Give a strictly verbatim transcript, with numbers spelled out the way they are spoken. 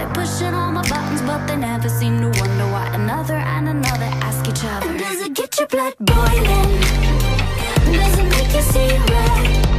They're pushing all my buttons, but they never seem to wonder why another and another ask each other, does it get your blood boiling? Does it make you see red?